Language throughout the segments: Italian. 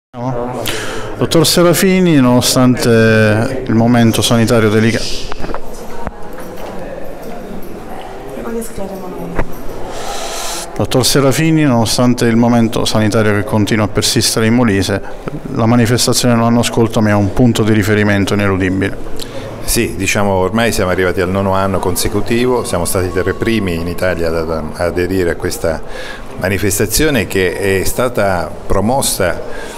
Dottor Serafini, nonostante il momento sanitario delicato. Dottor Serafini, nonostante il momento sanitario che continua a persistere in Molise, la manifestazione non hanno ascolto ma è un punto di riferimento ineludibile. Sì, diciamo ormai siamo arrivati al 9° anno consecutivo, siamo stati tra i primi in Italia ad aderire a questa manifestazione che è stata promossa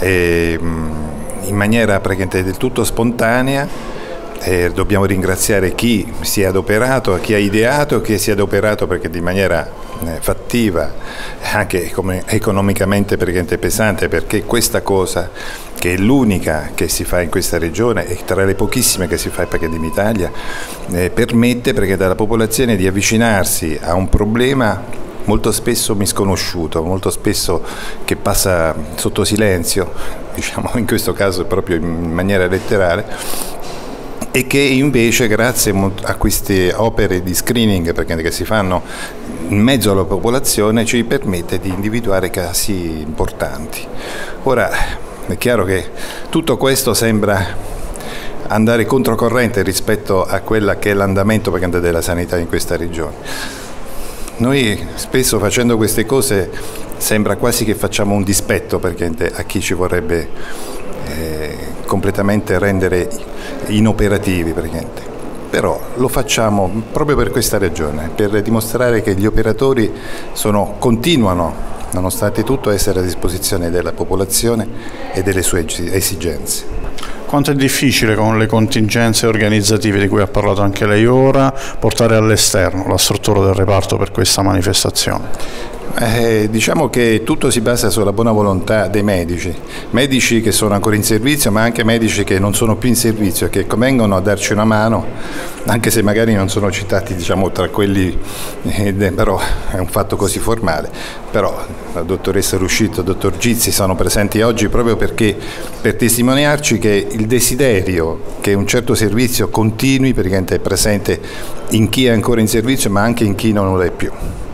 in maniera praticamente del tutto spontanea. Dobbiamo ringraziare chi si è adoperato, chi ha ideato, chi si è adoperato perché di maniera fattiva, anche economicamente praticamente pesante, perché questa cosa, che è l'unica che si fa in questa regione e tra le pochissime che si fa in Italia, permette alla popolazione di avvicinarsi a un problema molto spesso misconosciuto, molto spesso che passa sotto silenzio, diciamo in questo caso proprio in maniera letterale, e che invece grazie a queste opere di screening che si fanno in mezzo alla popolazione ci permette di individuare casi importanti. Ora è chiaro che tutto questo sembra andare controcorrente rispetto a quella che è l'andamento della sanità in questa regione. Noi spesso facendo queste cose sembra quasi che facciamo un dispetto a chi ci vorrebbe completamente rendere inoperativi, però lo facciamo proprio per questa ragione, per dimostrare che gli operatori continuano nonostante tutto a essere a disposizione della popolazione e delle sue esigenze. Quanto è difficile con le contingenze organizzative di cui ha parlato anche lei ora portare all'esterno la struttura del reparto per questa manifestazione? Diciamo che tutto si basa sulla buona volontà dei medici che sono ancora in servizio, ma anche medici che non sono più in servizio e che vengono a darci una mano, anche se magari non sono citati tra quelli, però è un fatto così formale. Però la dottoressa Ruscito e il dottor Gizzi sono presenti oggi proprio per testimoniarci che il desiderio che un certo servizio continui è presente in chi è ancora in servizio, ma anche in chi non lo è più.